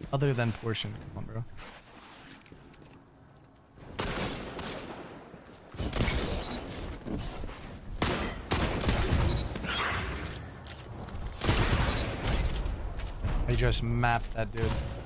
other than portion. Come on, bro. I just mapped that dude.